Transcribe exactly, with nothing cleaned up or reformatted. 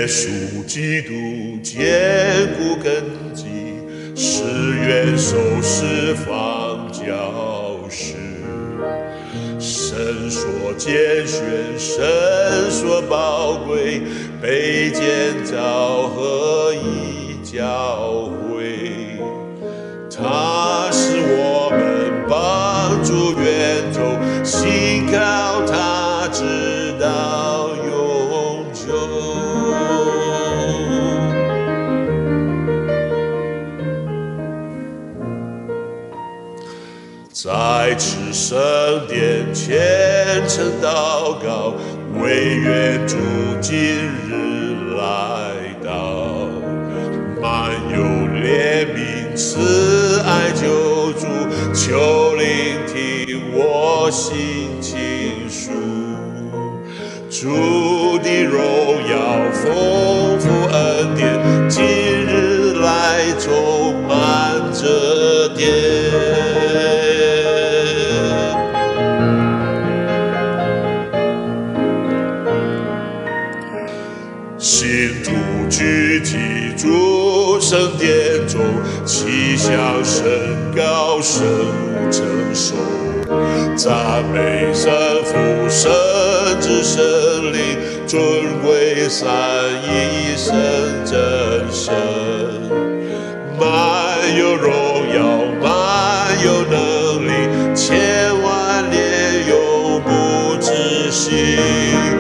耶稣基督坚固根基，是元首是方教师。神所拣选，神所宝贵，被建造合一教会。他是我们帮助源头，信靠他直到永久。在此圣殿虔诚祷告，惟愿主今日来到，满有怜悯慈爱救助，求聆听我心情书。主的荣耀丰富恩典，今日来充满这殿。信徒聚集主圣殿中，齐向神高声称颂，赞美神父、神子、神灵，尊贵三一神真神，满有荣耀，满有能力，千万年永不止息。